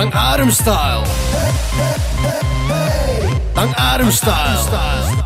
Langarm style. Langarm style.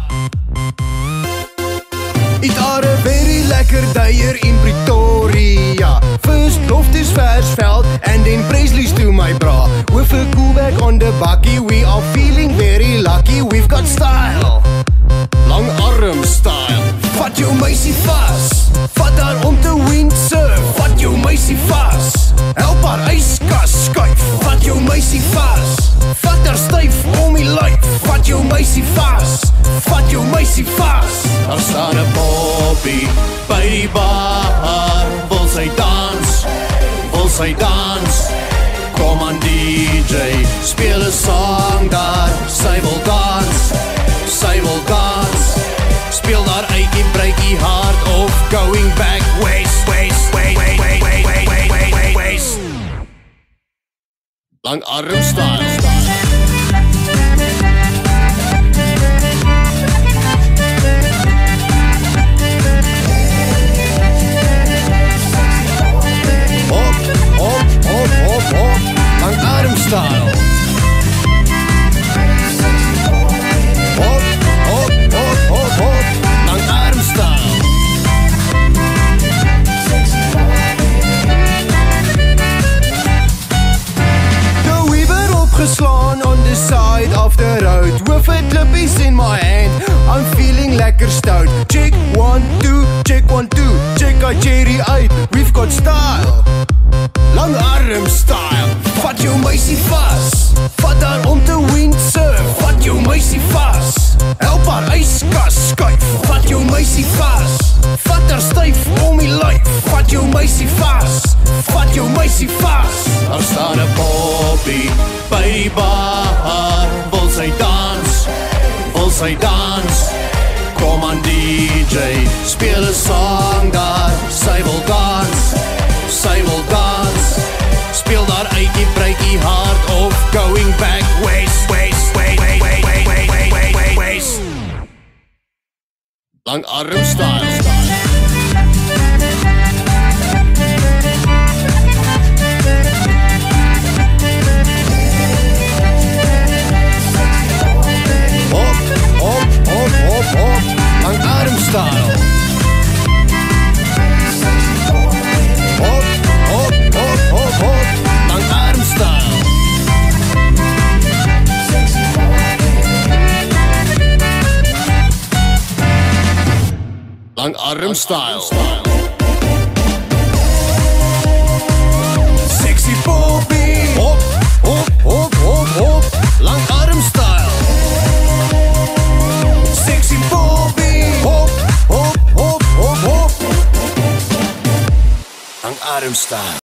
It are a very lekker day here in Pretoria. First Loftus Versveld and then Presley's to my bra. With a cool back on the bakkie, we are feeling very lucky. We've got style. Langarm style. Vat jou meisie vas. Vat haar om te windsurf. Vat jou meisie vas. Help haar yskas skuif. Vat jou meisie vas. Vat haar styf om die lyf. Vat jou meisie vas. Vat jou meisie vas. Daar staan 'n poppie by die bar. Wil sy dans? Wil sy dans? Kom aan DJ, speel 'n song daar. Sy wil dans. Sy wil dans. Speel daar uitjie breakie hard of going back waist, waist, waist, waist, waist, waist, waist, waist, waist. Langarm style. Langarm style. Hop, hop, hop, hop, hop. Langarm style. The weaver opgeslaan on the side of the road. With a clippies in my hand, I'm feeling lekker stout. Check 1, 2, check 1, 2. Check our cherry uit, we've got style. Langarm style. Vat jou meisie vas. Vat haar om te windsurf. Vat jou meisie vas. Help haar yskas skuif. Vat jou meisie vas. Vat haar styf om die lyf. Vat jou meisie vas. Vat jou meisie vas. Daar staan 'n poppie by die bar. Wil sy dans? Wil sy dans? Kom aan DJ, speel 'n song daar. Sy wil dans. Sy wil dans. Speel daar uitjie breakie hard of going back waist, waist, waist, waist, waist, waist, waist, waist, waist, waist. Langarm style. Hop, hop, hop, hop, hop. Langarm style. Hop, hop, hop, hop, hop. Langarm style. Langarm style. Sexy poppie. Hop, hop, hop, hop, hop. Langarm style. Sexy poppie. Hop, hop, hop, hop, hop. Langarm style.